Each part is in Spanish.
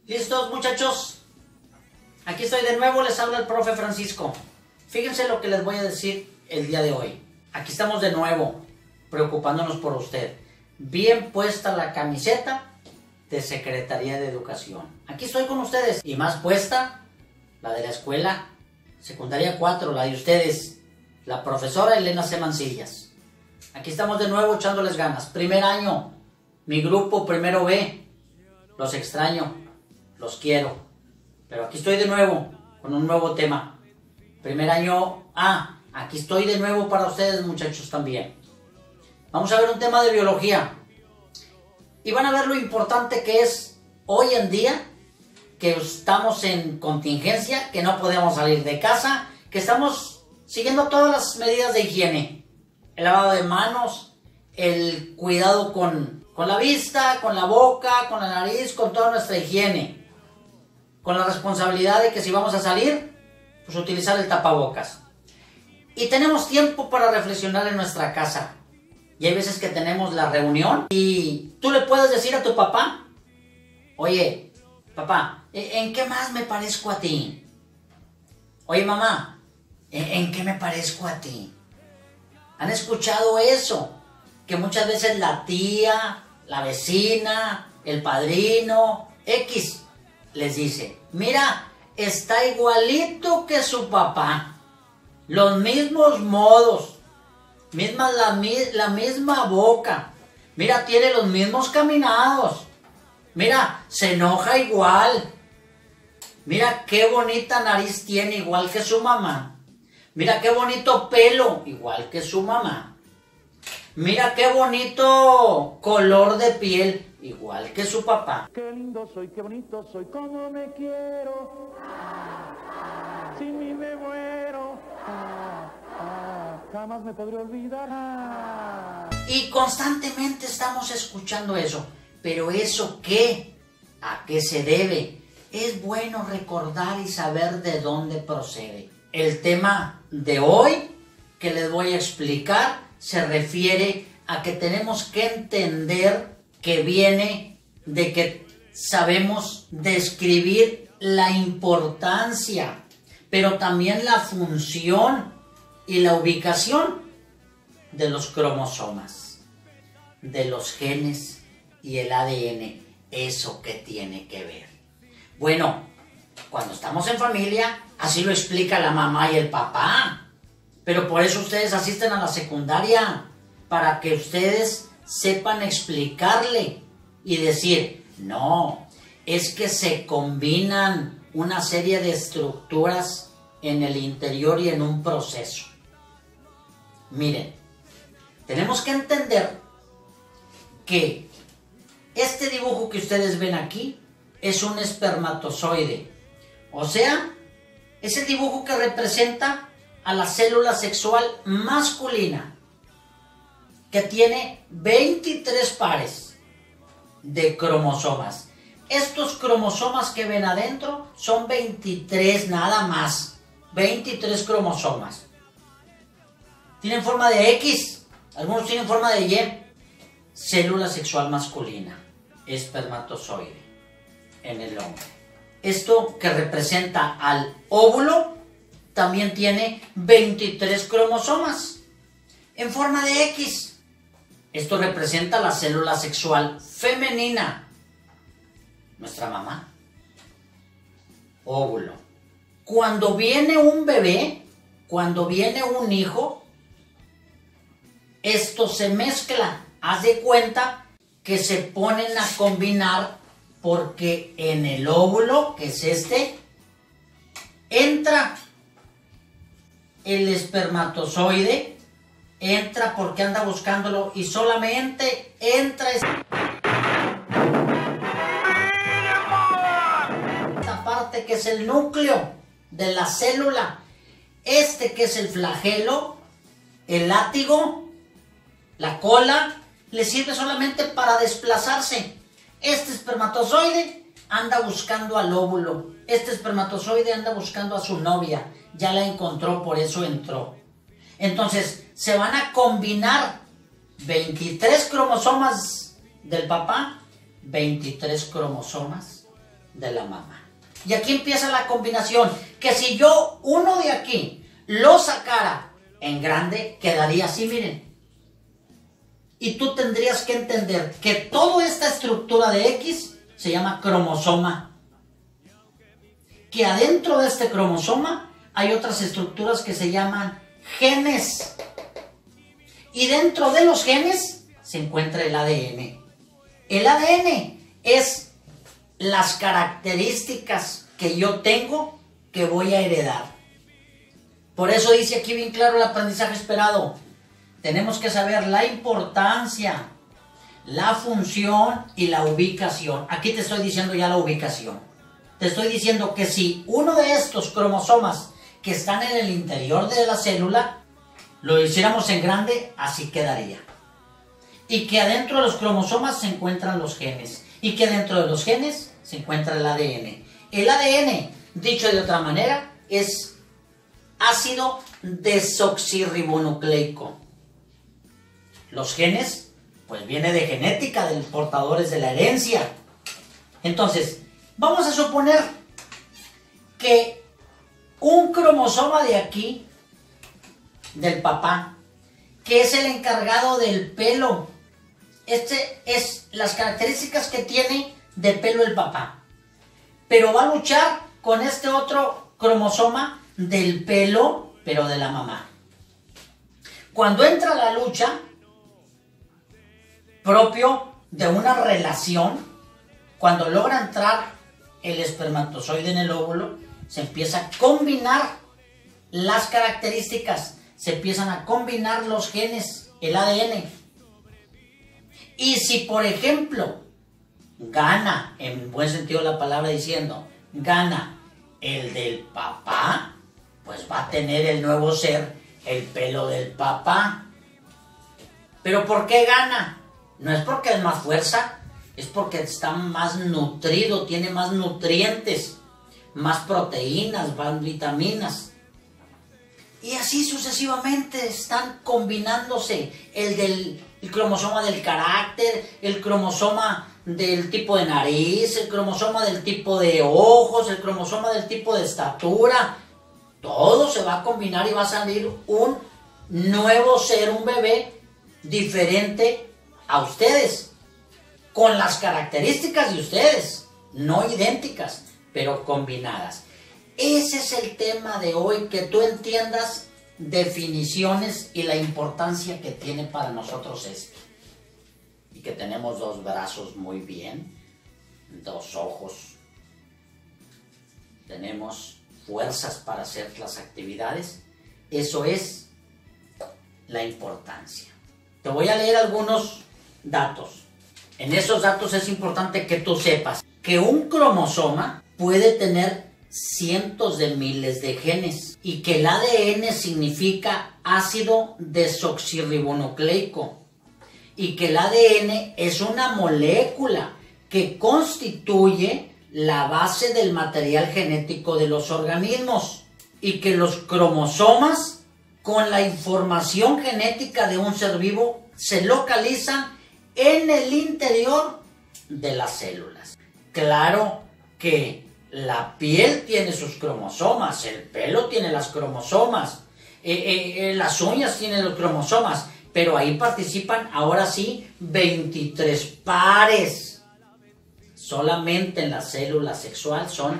¿Listos, muchachos? Aquí estoy de nuevo, les habla el profe Francisco. Fíjense lo que les voy a decir el día de hoy. Aquí estamos de nuevo, preocupándonos por usted. Bien puesta la camiseta de Secretaría de Educación. Aquí estoy con ustedes. Y más puesta, la de la escuela secundaria 4, la de ustedes, la profesora Elena C. Mancillas. Aquí estamos de nuevo echándoles ganas. Primer año, mi grupo primero B. Los extraño, los quiero. Pero aquí estoy de nuevo, con un nuevo tema. Primer año A. Aquí estoy de nuevo para ustedes, muchachos, también. Vamos a ver un tema de biología. Y van a ver lo importante que es hoy en día, que estamos en contingencia, que no podemos salir de casa, que estamos siguiendo todas las medidas de higiene. El lavado de manos, el cuidado con la vista, con la boca, con la nariz, con toda nuestra higiene. Con la responsabilidad de que si vamos a salir, pues utilizar el tapabocas. Y tenemos tiempo para reflexionar en nuestra casa. Y hay veces que tenemos la reunión y tú le puedes decir a tu papá: oye, papá, ¿en qué más me parezco a ti? Oye, mamá, ¿en qué me parezco a ti? ¿Han escuchado eso? Que muchas veces la tía, la vecina, el padrino, X, les dice: mira, está igualito que su papá. Los mismos modos, la misma boca. Mira, tiene los mismos caminados. Mira, se enoja igual. Mira qué bonita nariz tiene, igual que su mamá. Mira qué bonito pelo, igual que su mamá. Mira qué bonito color de piel, igual que su papá. Qué lindo soy, qué bonito soy, cómo me quiero. Sin mí me muero. Jamás me podré olvidar. Y constantemente estamos escuchando eso. ¿Pero eso qué? ¿A qué se debe? Es bueno recordar y saber de dónde procede. El tema de hoy que les voy a explicar se refiere a que tenemos que entender que viene de que sabemos describir la importancia, pero también la función y la ubicación de los cromosomas, de los genes y el ADN. ¿Eso qué tiene que ver? Bueno, cuando estamos en familia, así lo explica la mamá y el papá. Pero por eso ustedes asisten a la secundaria, para que ustedes sepan explicarle y decir: no, es que se combinan una serie de estructuras en el interior y en un proceso. Miren, tenemos que entender que este dibujo que ustedes ven aquí es un espermatozoide. O sea, es el dibujo que representa a la célula sexual masculina, que tiene 23 pares de cromosomas. Estos cromosomas que ven adentro son 23 nada más. 23 cromosomas. Tienen forma de X, algunos tienen forma de Y. Célula sexual masculina, espermatozoide en el hombre. Esto que representa al óvulo también tiene 23 cromosomas en forma de X. Esto representa la célula sexual femenina, nuestra mamá. Óvulo. Cuando viene un bebé, cuando viene un hijo, esto se mezcla. Haz de cuenta que se ponen a combinar, porque en el óvulo, que es este, entra el espermatozoide, entra porque anda buscándolo y solamente entra esta parte que es el núcleo de la célula, este que es el flagelo, el látigo, la cola, le sirve solamente para desplazarse. Este espermatozoide anda buscando al óvulo. Este espermatozoide anda buscando a su novia. Ya la encontró, por eso entró. Entonces, se van a combinar 23 cromosomas del papá, 23 cromosomas de la mamá. Y aquí empieza la combinación, que si yo uno de aquí lo sacara en grande, quedaría así, miren. Y tú tendrías que entender que toda esta estructura de X se llama cromosoma. Que adentro de este cromosoma hay otras estructuras que se llaman genes. Y dentro de los genes se encuentra el ADN. El ADN es las características que yo tengo que voy a heredar. Por eso dice aquí bien claro el aprendizaje esperado. Tenemos que saber la importancia, la función y la ubicación. Aquí te estoy diciendo ya la ubicación. Te estoy diciendo que si uno de estos cromosomas que están en el interior de la célula lo hiciéramos en grande, así quedaría. Y que adentro de los cromosomas se encuentran los genes. Y que dentro de los genes se encuentra el ADN. El ADN, dicho de otra manera, es ácido desoxirribonucleico. Los genes, pues viene de genética, de los portadores de la herencia. Entonces, vamos a suponer que un cromosoma de aquí, del papá, que es el encargado del pelo, este es las características que tiene de pelo el papá, pero va a luchar con este otro cromosoma del pelo, pero de la mamá. Cuando entra la lucha, propio de una relación, cuando logra entrar el espermatozoide en el óvulo, se empieza a combinar las características, se empiezan a combinar los genes, el ADN. Y si, por ejemplo, gana, en buen sentido de la palabra diciendo, gana el del papá, pues va a tener el nuevo ser el pelo del papá. ¿Pero por qué gana? No es porque es más fuerza, es porque está más nutrido, tiene más nutrientes, más proteínas, más vitaminas. Y así sucesivamente están combinándose el cromosoma del carácter, el cromosoma del tipo de nariz, el cromosoma del tipo de ojos, el cromosoma del tipo de estatura. Todo se va a combinar y va a salir un nuevo ser, un bebé diferente a ustedes, con las características de ustedes, no idénticas, pero combinadas. Ese es el tema de hoy, que tú entiendas definiciones y la importancia que tiene para nosotros esto. Y que tenemos 2 brazos muy bien, 2 ojos, tenemos fuerzas para hacer las actividades. Eso es la importancia. Te voy a leer algunos datos. En esos datos es importante que tú sepas que un cromosoma puede tener cientos de miles de genes y que el ADN significa ácido desoxirribonucleico y que el ADN es una molécula que constituye la base del material genético de los organismos y que los cromosomas, con la información genética de un ser vivo, se localizan en el interior de las células. Claro que la piel tiene sus cromosomas, el pelo tiene las cromosomas, las uñas tienen los cromosomas, pero ahí participan ahora sí 23 pares. Solamente en la célula sexual son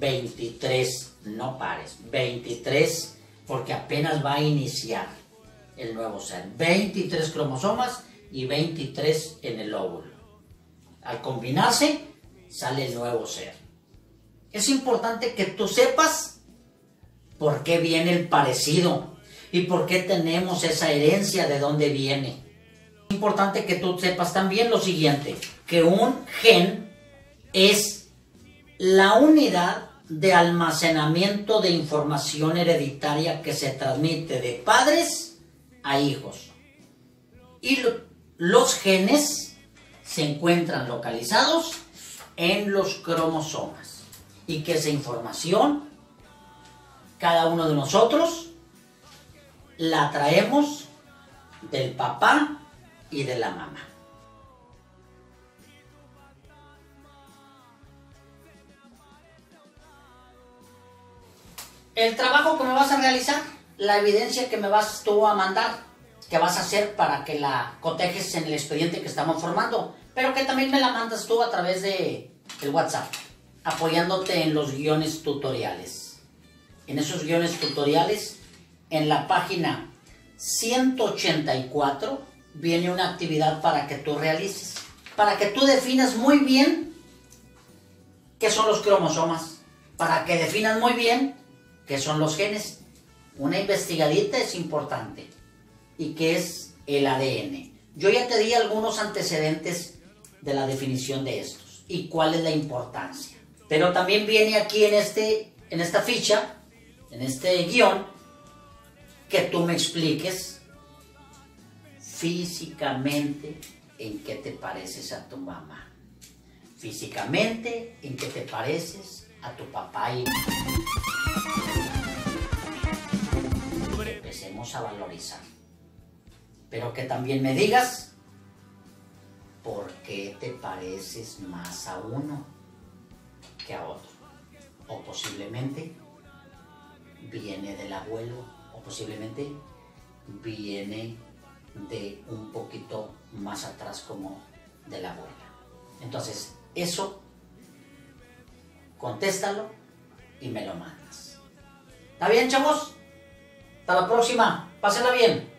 23, no pares, 23, porque apenas va a iniciar el nuevo ser. 23 cromosomas y 23 en el óvulo. Al combinarse, sale el nuevo ser. Es importante que tú sepas por qué viene el parecido y por qué tenemos esa herencia, de dónde viene. Es importante que tú sepas también lo siguiente, que un gen es la unidad de almacenamiento de información hereditaria que se transmite de padres a hijos. Y los genes se encuentran localizados en los cromosomas. Y que esa información, cada uno de nosotros, la traemos del papá y de la mamá. el trabajo que me vas a realizar, la evidencia que me vas tú a mandar, que vas a hacer para que la cotejes en el expediente que estamos formando, pero que también me la mandas tú a través de el WhatsApp, apoyándote en los guiones tutoriales. En esos guiones tutoriales, en la página 184, viene una actividad para que tú realices, para que tú definas muy bien qué son los cromosomas, para que definas muy bien qué son los genes. Una investigadita es importante. ¿Y qué es el ADN? Yo ya te di algunos antecedentes de la definición de estos y cuál es la importancia. Pero también viene aquí en esta ficha, en este guión, que tú me expliques físicamente en qué te pareces a tu mamá. Físicamente en qué te pareces a tu papá y empecemos a valorizar. Pero que también me digas por qué te pareces más a uno que a otro. O posiblemente viene del abuelo, o posiblemente viene de un poquito más atrás como de la abuela. Entonces, eso, contéstalo y me lo mandas. ¿Está bien, chavos? Hasta la próxima. Pásenla bien.